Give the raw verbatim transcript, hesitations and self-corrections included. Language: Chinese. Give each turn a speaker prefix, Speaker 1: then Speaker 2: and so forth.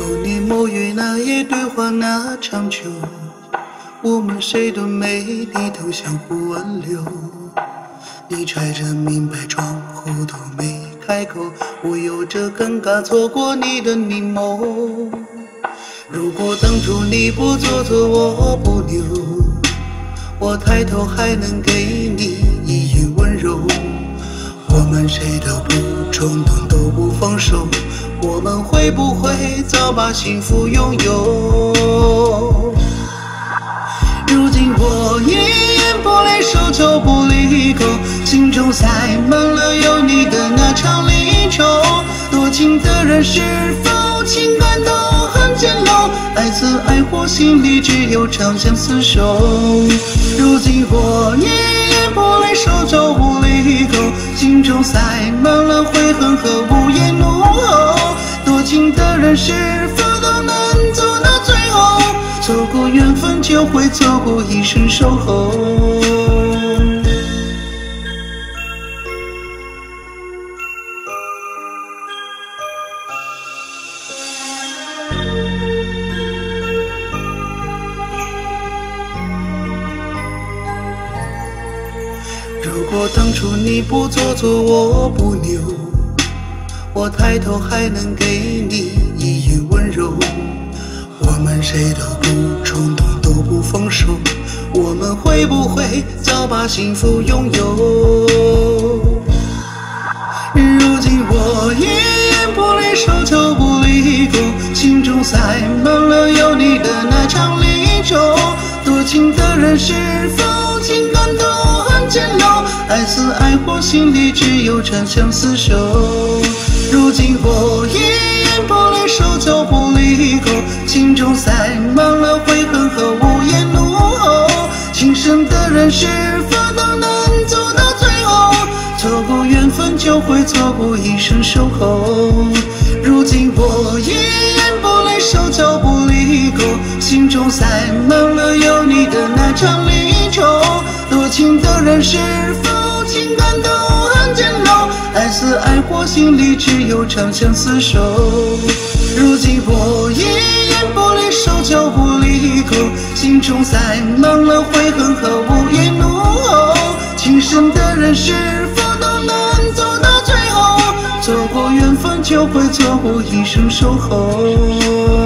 Speaker 1: 有你沐浴那夜对话那长久，我们谁都没低头相互挽留。你揣着明白装糊涂没开口，我有着尴尬错过你的凝眸。如果当初你不做作我不留，我抬头还能给你一眼温柔。我们谁都不冲动都不放手，我们会不会早把幸福拥有？如今我一言不离手就不离口，心中塞满了有你的那场离愁。多情的人是否情感都很简陋？爱似爱火，心里只有长相厮守。如今我一言不离手就不离口，心中塞满了悔恨和无言怒吼。多情的人是否都能走到最后？错过缘分就会错过一生守候。如果当初你不做作我不留，我抬头还能给你一眼温柔。我们谁都不冲动都不放手，我们会不会早把幸福拥有？如今我一言不离手就不离口，心中塞满了有你的那场离愁。多情的人是否情感都很简陋？爱似爱火，心里只有长相厮守。如今我一言不离手就不离口，心中塞满了悔恨和无言怒吼。情深的人是否都能走到最后？错过缘分就会错过一生守候。如今我一言不离手就不离口，心中塞满了有你的那场离愁。多情的人是否情感都很简陋？爱似爱火，心里只有长相厮守。如今我一言不离手就不离口，心中塞满了悔恨和无言怒吼。情深的人是否都能走到最后？错过缘分就会错过一生守候。